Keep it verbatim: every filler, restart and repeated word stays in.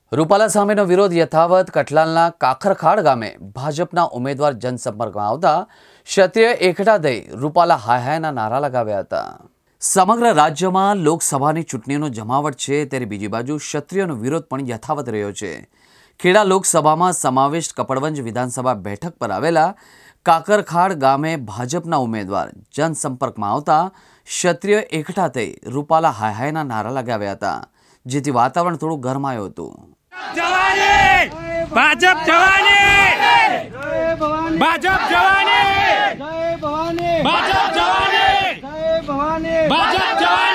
રૂપાલા સામેનો વિરોધ યથાવત કઠલાલના કાખરખાડ ગામે ભાજપના ઉમેદવાર જનસંપર્કમાં આવતા ક્ષત્રિય એકઠા થઈ રૂપાલા હાય હાયના નારા લગાવ્યા હતા। સમગ્ર રાજ્યમાં લોકસભાની ચૂંટણીનો જમાવટ છે ત્યારે બીજી બાજુ ક્ષત્રિયોનો વિરોધ પણ યથાવત રહ્યો છે। ખેડા લોકસભામાં સમાવિષ્ટ કપડવંજ વિધાનસભા બેઠક પર આવેલા કાકરખાડ ગામે ભાજપના ઉમેદવાર જનસંપર્કમાં આવતા ક્ષત્રિય એકઠા થઈ રૂપાલા હાય હાયના નારા લગાવ્યા હતા, જેથી વાતાવરણ થોડું ગરમાયું હતું। જવાની ભાજપ જવાની ભાજપ જવાની ભાજપ જવાની ભાજપ જવાની